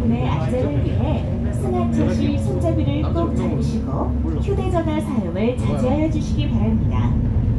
여러분의 안전을 위해 승하차 시 손잡이를 꼭 잡으시고 휴대전화 사용을 자제하여 주시기 바랍니다.